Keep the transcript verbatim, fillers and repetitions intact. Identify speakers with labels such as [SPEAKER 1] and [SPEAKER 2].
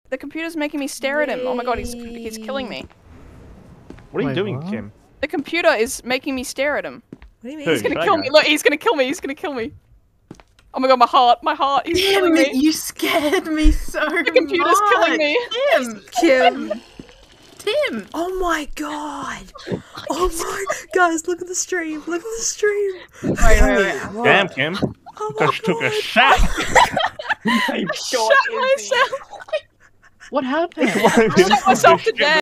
[SPEAKER 1] The computer's making me stare at him. Oh my god, he's he's killing me.
[SPEAKER 2] What are you
[SPEAKER 3] Wait,
[SPEAKER 2] doing,
[SPEAKER 3] what?
[SPEAKER 2] Kim?
[SPEAKER 1] The computer is making me stare at him.
[SPEAKER 4] What do you mean?
[SPEAKER 2] Who?
[SPEAKER 1] He's gonna
[SPEAKER 2] That
[SPEAKER 1] kill
[SPEAKER 2] guy?
[SPEAKER 1] me. Look, he's gonna kill me. He's gonna kill me. Oh my god, my heart, my heart. He's killing
[SPEAKER 5] Damn it,
[SPEAKER 1] me.
[SPEAKER 5] you scared me so much.
[SPEAKER 1] The computer's killing me.
[SPEAKER 5] Tim,
[SPEAKER 4] Kim.
[SPEAKER 5] Tim.
[SPEAKER 4] Oh my god. Oh my. Guys, look at the stream. Look at the stream.
[SPEAKER 5] Wait, wait, wait.
[SPEAKER 4] What?
[SPEAKER 2] Damn, Kim.
[SPEAKER 4] Oh my
[SPEAKER 2] Just took a
[SPEAKER 4] god.
[SPEAKER 2] shot.
[SPEAKER 1] Shut myself.
[SPEAKER 5] What happened?
[SPEAKER 2] Why
[SPEAKER 1] I shot myself to death.